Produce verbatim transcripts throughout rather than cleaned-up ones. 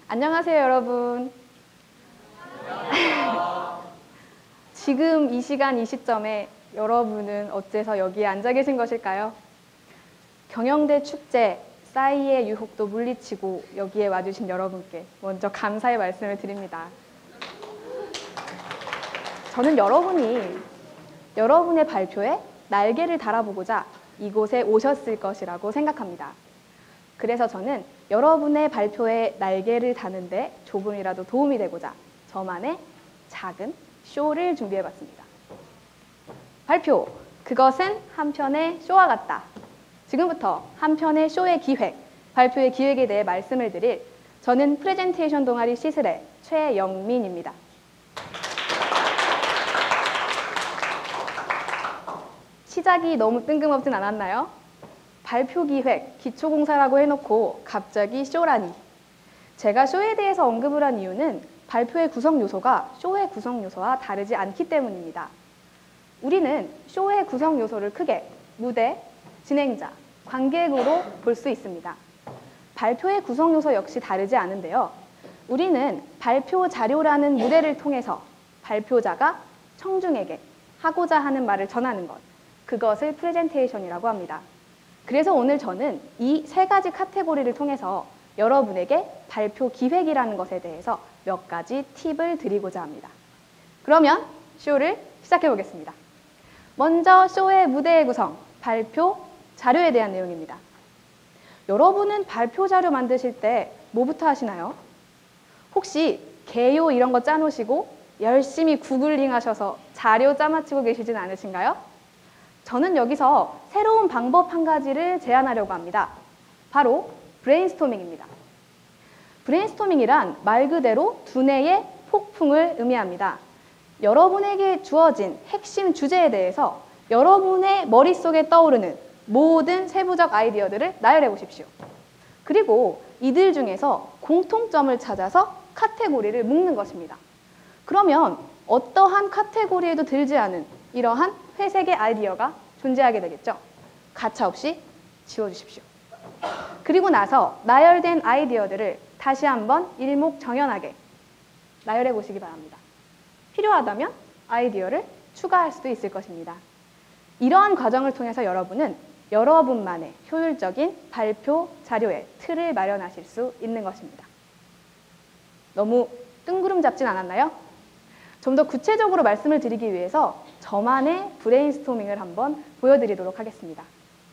안녕하세요, 여러분. 지금 이 시간 이 시점에 여러분은 어째서 여기에 앉아 계신 것일까요? 경영대 축제, 싸이의 유혹도 물리치고 여기에 와주신 여러분께 먼저 감사의 말씀을 드립니다. 저는 여러분이 여러분의 발표에 날개를 달아보고자 이곳에 오셨을 것이라고 생각합니다. 그래서 저는 여러분의 발표에 날개를 다는데 조금이라도 도움이 되고자 저만의 작은 쇼를 준비해봤습니다. 발표! 그것은 한 편의 쇼와 같다. 지금부터 한 편의 쇼의 기획, 발표의 기획에 대해 말씀을 드릴 저는 프레젠테이션 동아리 시슬의 최영민입니다. 시작이 너무 뜬금없진 않았나요? 발표 기획, 기초공사라고 해놓고 갑자기 쇼라니. 제가 쇼에 대해서 언급을 한 이유는 발표의 구성 요소가 쇼의 구성 요소와 다르지 않기 때문입니다. 우리는 쇼의 구성 요소를 크게 무대, 진행자, 관객으로 볼 수 있습니다. 발표의 구성 요소 역시 다르지 않은데요. 우리는 발표 자료라는 무대를 통해서 발표자가 청중에게 하고자 하는 말을 전하는 것, 그것을 프레젠테이션이라고 합니다. 그래서 오늘 저는 이 세 가지 카테고리를 통해서 여러분에게 발표 기획이라는 것에 대해서 몇 가지 팁을 드리고자 합니다. 그러면 쇼를 시작해 보겠습니다. 먼저 쇼의 무대의 구성, 발표 자료에 대한 내용입니다. 여러분은 발표 자료 만드실 때 뭐부터 하시나요? 혹시 개요 이런 거 짜놓으시고 열심히 구글링 하셔서 자료 짜맞추고 계시진 않으신가요? 저는 여기서 새로운 방법 한 가지를 제안하려고 합니다. 바로 브레인스토밍입니다. 브레인스토밍이란 말 그대로 두뇌의 폭풍을 의미합니다. 여러분에게 주어진 핵심 주제에 대해서 여러분의 머릿속에 떠오르는 모든 세부적 아이디어들을 나열해 보십시오. 그리고 이들 중에서 공통점을 찾아서 카테고리를 묶는 것입니다. 그러면 어떠한 카테고리에도 들지 않은 이러한 회색의 아이디어가 존재하게 되겠죠. 가차없이 지워주십시오. 그리고 나서 나열된 아이디어들을 다시 한번 일목정연하게 나열해 보시기 바랍니다. 필요하다면 아이디어를 추가할 수도 있을 것입니다. 이러한 과정을 통해서 여러분은 여러분만의 효율적인 발표 자료의 틀을 마련하실 수 있는 것입니다. 너무 뜬구름 잡진 않았나요? 좀 더 구체적으로 말씀을 드리기 위해서 저만의 브레인스토밍을 한번 보여드리도록 하겠습니다.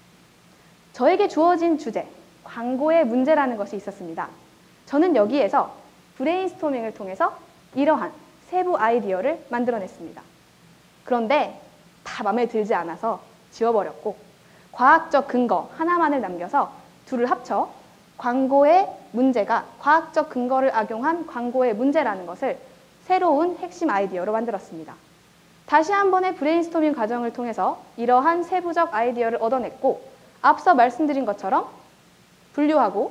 저에게 주어진 주제, 광고의 문제라는 것이 있었습니다. 저는 여기에서 브레인스토밍을 통해서 이러한 세부 아이디어를 만들어냈습니다. 그런데 다 마음에 들지 않아서 지워버렸고 과학적 근거 하나만을 남겨서 둘을 합쳐 광고의 문제가 과학적 근거를 악용한 광고의 문제라는 것을 새로운 핵심 아이디어로 만들었습니다. 다시 한 번의 브레인스토밍 과정을 통해서 이러한 세부적 아이디어를 얻어냈고 앞서 말씀드린 것처럼 분류하고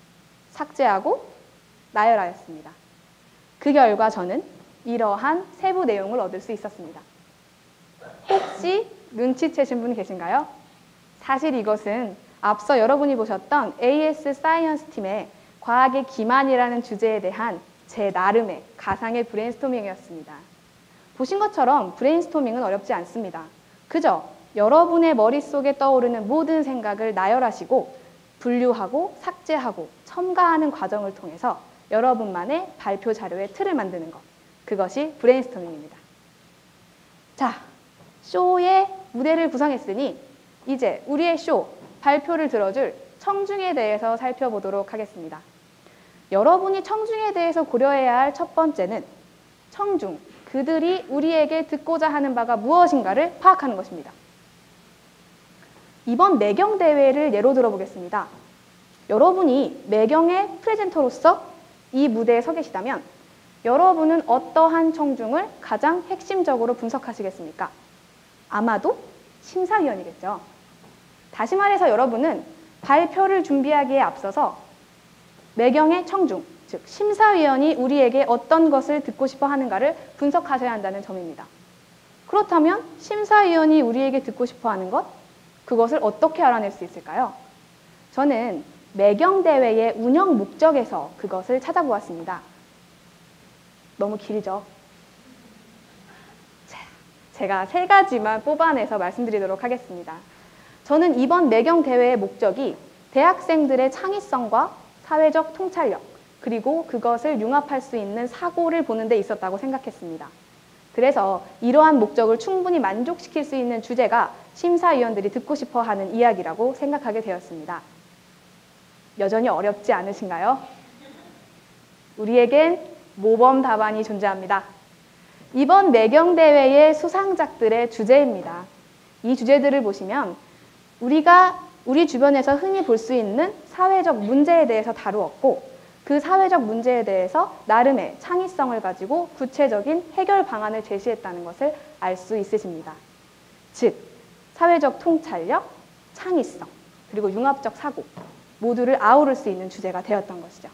삭제하고 나열하였습니다. 그 결과 저는 이러한 세부 내용을 얻을 수 있었습니다. 혹시 눈치채신 분 계신가요? 사실 이것은 앞서 여러분이 보셨던 에이에스 사이언스 팀의 과학의 기만이라는 주제에 대한 제 나름의 가상의 브레인스토밍이었습니다. 보신 것처럼 브레인스토밍은 어렵지 않습니다. 그저 여러분의 머릿속에 떠오르는 모든 생각을 나열하시고 분류하고 삭제하고 첨가하는 과정을 통해서 여러분만의 발표 자료의 틀을 만드는 것, 그것이 브레인스토밍입니다. 자, 쇼의 무대를 구성했으니 이제 우리의 쇼, 발표를 들어줄 청중에 대해서 살펴보도록 하겠습니다. 여러분이 청중에 대해서 고려해야 할 첫 번째는 청중, 그들이 우리에게 듣고자 하는 바가 무엇인가를 파악하는 것입니다. 이번 매경 대회를 예로 들어보겠습니다. 여러분이 매경의 프레젠터로서 이 무대에 서 계시다면 여러분은 어떠한 청중을 가장 핵심적으로 분석하시겠습니까? 아마도 심사위원이겠죠. 다시 말해서 여러분은 발표를 준비하기에 앞서서 매경의 청중, 즉 심사위원이 우리에게 어떤 것을 듣고 싶어 하는가를 분석하셔야 한다는 점입니다. 그렇다면 심사위원이 우리에게 듣고 싶어 하는 것, 그것을 어떻게 알아낼 수 있을까요? 저는 매경대회의 운영 목적에서 그것을 찾아보았습니다. 너무 길죠? 자, 제가 세 가지만 뽑아내서 말씀드리도록 하겠습니다. 저는 이번 매경대회의 목적이 대학생들의 창의성과 사회적 통찰력, 그리고 그것을 융합할 수 있는 사고를 보는 데 있었다고 생각했습니다. 그래서 이러한 목적을 충분히 만족시킬 수 있는 주제가 심사위원들이 듣고 싶어 하는 이야기라고 생각하게 되었습니다. 여전히 어렵지 않으신가요? 우리에겐 모범 답안이 존재합니다. 이번 매경대회의 수상작들의 주제입니다. 이 주제들을 보시면 우리가 우리 주변에서 흔히 볼 수 있는 사회적 문제에 대해서 다루었고, 그 사회적 문제에 대해서 나름의 창의성을 가지고 구체적인 해결 방안을 제시했다는 것을 알 수 있으십니다. 즉, 사회적 통찰력, 창의성, 그리고 융합적 사고 모두를 아우를 수 있는 주제가 되었던 것이죠.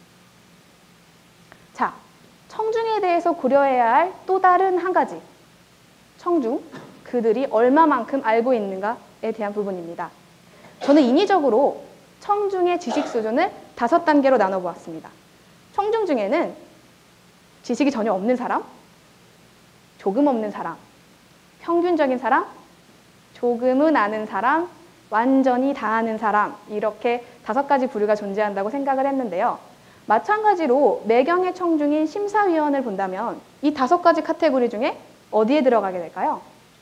자, 청중에 대해서 고려해야 할 또 다른 한 가지, 청중, 그들이 얼마만큼 알고 있는가에 대한 부분입니다. 저는 인위적으로 청중의 지식 수준을 다섯 단계로 나눠보았습니다. 청중 중에는 지식이 전혀 없는 사람, 조금 없는 사람, 평균적인 사람, 조금은 아는 사람, 완전히 다 아는 사람, 이렇게 다섯 가지 부류가 존재한다고 생각을 했는데요. 마찬가지로 매경의 청중인 심사위원을 본다면 이 다섯 가지 카테고리 중에 어디에 들어가게 될까요?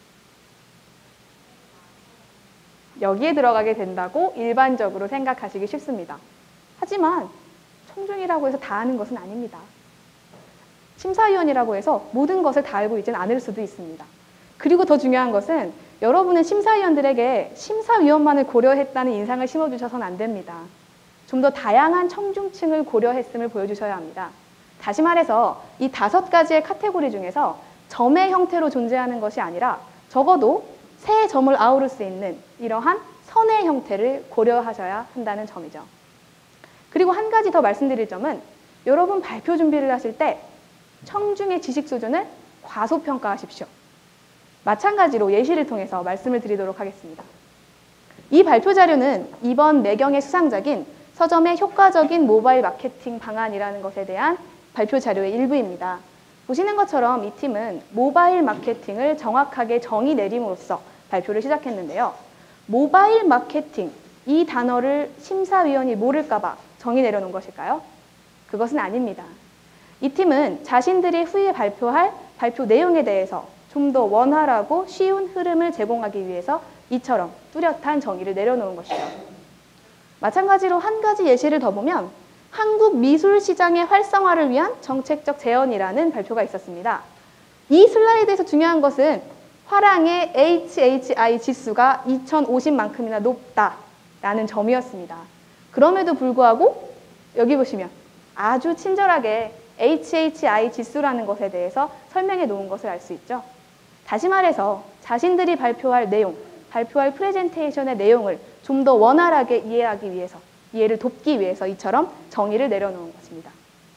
여기에 들어가게 된다고 일반적으로 생각하시기 쉽습니다. 하지만 청중이라고 해서 다 아는 것은 아닙니다. 심사위원이라고 해서 모든 것을 다 알고 있지는 않을 수도 있습니다. 그리고 더 중요한 것은 여러분은 심사위원들에게 심사위원만을 고려했다는 인상을 심어주셔서는 안 됩니다. 좀 더 다양한 청중층을 고려했음을 보여주셔야 합니다. 다시 말해서 이 다섯 가지의 카테고리 중에서 점의 형태로 존재하는 것이 아니라 적어도 세 점을 아우를 수 있는 이러한 선의 형태를 고려하셔야 한다는 점이죠. 그리고 한 가지 더 말씀드릴 점은 여러분 발표 준비를 하실 때 청중의 지식 수준을 과소평가하십시오. 마찬가지로 예시를 통해서 말씀을 드리도록 하겠습니다. 이 발표 자료는 이번 매경의 수상작인 서점의 효과적인 모바일 마케팅 방안이라는 것에 대한 발표 자료의 일부입니다. 보시는 것처럼 이 팀은 모바일 마케팅을 정확하게 정의 내림으로써 발표를 시작했는데요. 모바일 마케팅, 이 단어를 심사위원이 모를까 봐 정의 내려놓은 것일까요? 그것은 아닙니다. 이 팀은 자신들이 후에 발표할 발표 내용에 대해서 좀 더 원활하고 쉬운 흐름을 제공하기 위해서 이처럼 뚜렷한 정의를 내려놓은 것이죠. 마찬가지로 한 가지 예시를 더 보면 한국 미술 시장의 활성화를 위한 정책적 제언이라는 발표가 있었습니다. 이 슬라이드에서 중요한 것은 화랑의 에이치 에이치 아이 지수가 이천오십만큼이나 높다라는 점이었습니다. 그럼에도 불구하고 여기 보시면 아주 친절하게 에이치 에이치 아이 지수라는 것에 대해서 설명해 놓은 것을 알 수 있죠. 다시 말해서 자신들이 발표할 내용, 발표할 프레젠테이션의 내용을 좀 더 원활하게 이해하기 위해서, 이해를 돕기 위해서 이처럼 정의를 내려놓은 것입니다.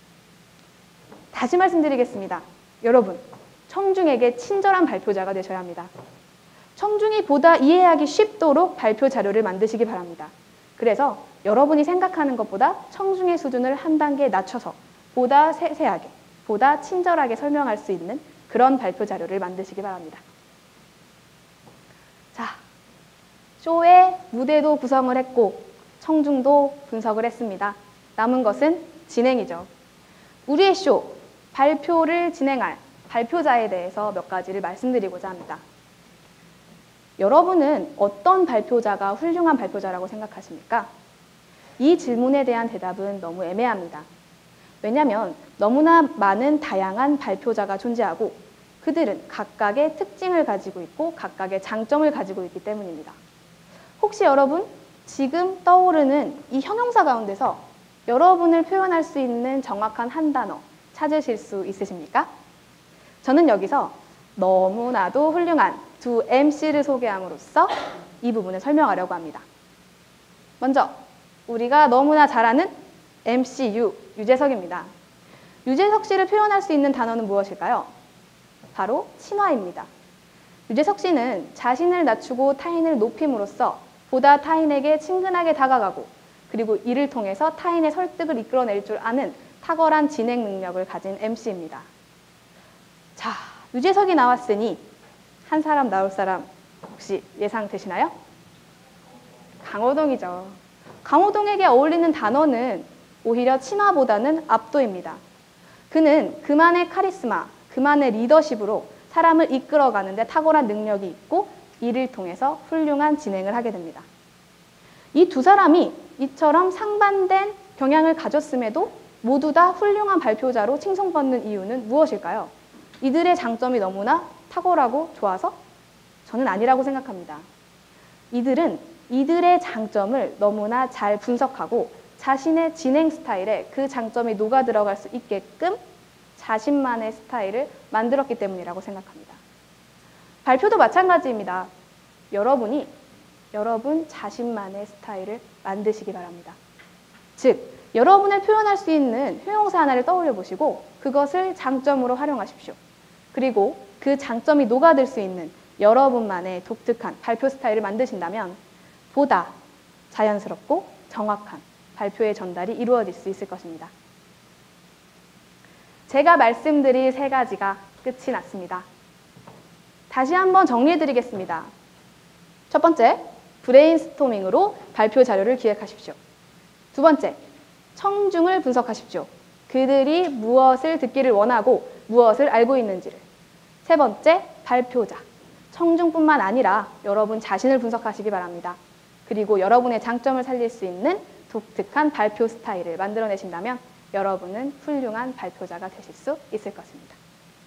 다시 말씀드리겠습니다. 여러분, 청중에게 친절한 발표자가 되셔야 합니다. 청중이 보다 이해하기 쉽도록 발표 자료를 만드시기 바랍니다. 그래서 여러분이 생각하는 것보다 청중의 수준을 한 단계 낮춰서 보다 세세하게, 보다 친절하게 설명할 수 있는 그런 발표 자료를 만드시기 바랍니다. 자, 쇼의 무대도 구성을 했고 청중도 분석을 했습니다. 남은 것은 진행이죠. 우리의 쇼, 발표를 진행할 발표자에 대해서 몇 가지를 말씀드리고자 합니다. 여러분은 어떤 발표자가 훌륭한 발표자라고 생각하십니까? 이 질문에 대한 대답은 너무 애매합니다. 왜냐하면 너무나 많은 다양한 발표자가 존재하고 그들은 각각의 특징을 가지고 있고 각각의 장점을 가지고 있기 때문입니다. 혹시 여러분 지금 떠오르는 이 형용사 가운데서 여러분을 표현할 수 있는 정확한 한 단어 찾으실 수 있으십니까? 저는 여기서 너무나도 훌륭한 두 엠씨를 소개함으로써 이 부분을 설명하려고 합니다. 먼저 우리가 너무나 잘 아는 엠씨유, 유재석입니다. 유재석 씨를 표현할 수 있는 단어는 무엇일까요? 바로 친화입니다. 유재석 씨는 자신을 낮추고 타인을 높임으로써 보다 타인에게 친근하게 다가가고 그리고 이를 통해서 타인의 설득을 이끌어낼 줄 아는 탁월한 진행 능력을 가진 엠시입니다. 자, 유재석이 나왔으니 한 사람 나올 사람 혹시 예상되시나요? 강호동이죠. 강호동에게 어울리는 단어는 오히려 친화보다는 압도입니다. 그는 그만의 카리스마, 그만의 리더십으로 사람을 이끌어가는 데 탁월한 능력이 있고 이를 통해서 훌륭한 진행을 하게 됩니다. 이 두 사람이 이처럼 상반된 경향을 가졌음에도 모두 다 훌륭한 발표자로 칭송받는 이유는 무엇일까요? 이들의 장점이 너무나 탁월하고 좋아서? 저는 아니라고 생각합니다. 이들은 이들의 장점을 너무나 잘 분석하고 자신의 진행 스타일에 그 장점이 녹아 들어갈 수 있게끔 자신만의 스타일을 만들었기 때문이라고 생각합니다. 발표도 마찬가지입니다. 여러분이 여러분 자신만의 스타일을 만드시기 바랍니다. 즉, 여러분을 표현할 수 있는 효용사 하나를 떠올려 보시고 그것을 장점으로 활용하십시오. 그리고 그 장점이 녹아들 수 있는 여러분만의 독특한 발표 스타일을 만드신다면 보다 자연스럽고 정확한 발표의 전달이 이루어질 수 있을 것입니다. 제가 말씀드릴 세 가지가 끝이 났습니다. 다시 한번 정리해 드리겠습니다. 첫 번째, 브레인스토밍으로 발표 자료를 기획하십시오. 두 번째, 청중을 분석하십시오. 그들이 무엇을 듣기를 원하고 무엇을 알고 있는지를. 세 번째, 발표자. 청중뿐만 아니라 여러분 자신을 분석하시기 바랍니다. 그리고 여러분의 장점을 살릴 수 있는 독특한 발표 스타일을 만들어내신다면 여러분은 훌륭한 발표자가 되실 수 있을 것입니다.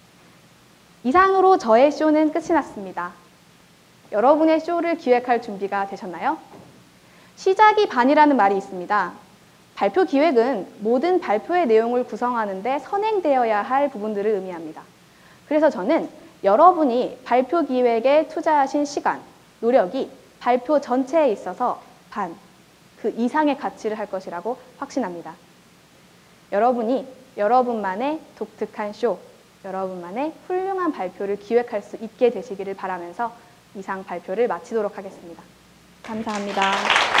이상으로 저의 쇼는 끝이 났습니다. 여러분의 쇼를 기획할 준비가 되셨나요? 시작이 반이라는 말이 있습니다. 발표 기획은 모든 발표의 내용을 구성하는 데 선행되어야 할 부분들을 의미합니다. 그래서 저는 여러분이 발표 기획에 투자하신 시간, 노력이 발표 전체에 있어서 반, 그 이상의 가치를 할 것이라고 확신합니다. 여러분이 여러분만의 독특한 쇼, 여러분만의 훌륭한 발표를 기획할 수 있게 되시기를 바라면서 이상 발표를 마치도록 하겠습니다. 감사합니다.